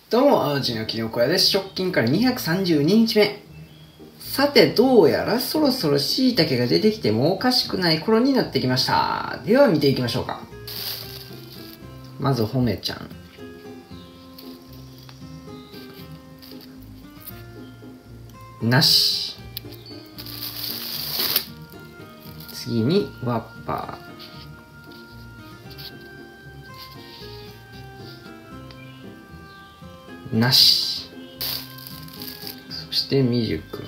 どうも、淡路のきのこ屋です。直近から232日目。さて、どうやらそろそろ椎茸が出てきてもおかしくない頃になってきました。では見ていきましょうか。まず、ほめちゃん。なし。次に、ワッパー。なし。そしてみじゅく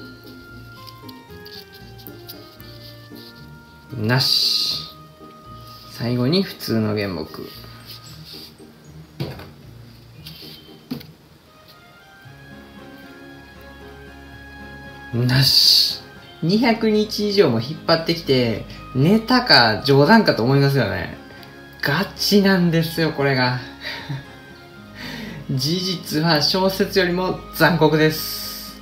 んなし。最後に普通の原木なし。200日以上も引っ張ってきてネタか冗談かと思いますよね。ガチなんですよこれが事実は小説よりも残酷です。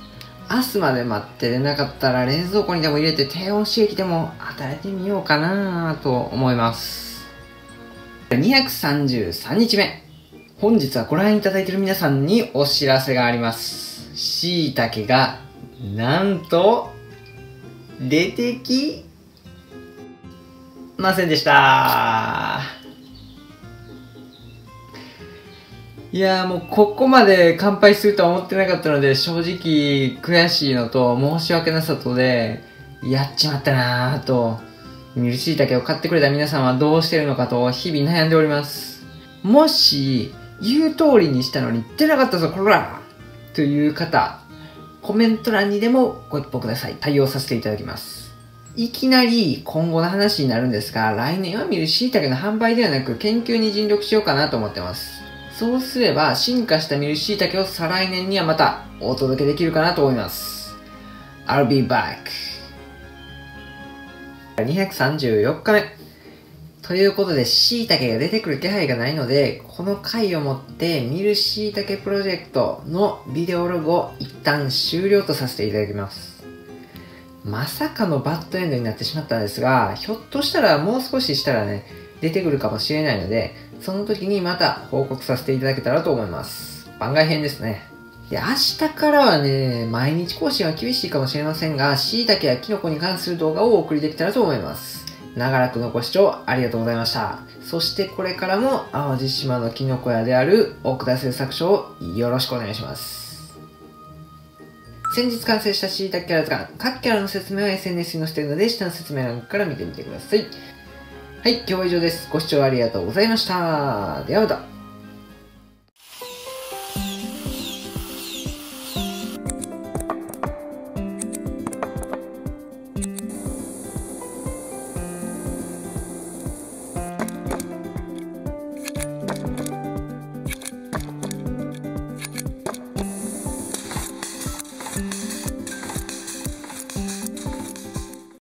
明日まで待って出なかったら冷蔵庫にでも入れて低温刺激でも与えてみようかなと思います。233日目。本日はご覧いただいている皆さんにお知らせがあります。椎茸がなんと出てきませんでした。いやーもうここまで完敗するとは思ってなかったので、正直悔しいのと申し訳なさとで、やっちまったなーと、ミルシイタケを買ってくれた皆さんはどうしてるのかと日々悩んでおります。もし、言う通りにしたのに出なかったぞこらという方、コメント欄にでもご一報ください。対応させていただきます。いきなり今後の話になるんですが、来年はミルシイタケの販売ではなく研究に尽力しようかなと思ってます。そうすれば進化したミルシイタケを再来年にはまたお届けできるかなと思います。I'll be back。 234日目ということで、シイタケが出てくる気配がないので、この回をもってミルシイタケプロジェクトのビデオログを一旦終了とさせていただきます。まさかのバッドエンドになってしまったんですが、ひょっとしたらもう少ししたらね、出てくるかもしれないので、その時にまた報告させていただけたらと思います。番外編ですね。で、明日からはね、毎日更新は厳しいかもしれませんが、椎茸やキノコに関する動画をお送りできたらと思います。長らくのご視聴ありがとうございました。そしてこれからも淡路島のキノコ屋である奥田製作所をよろしくお願いします。先日完成した椎茸キャラですが、各キャラの説明は SNS に載せているので、下の説明欄から見てみてください。はい、今日は以上です。ご視聴ありがとうございました。ではまた。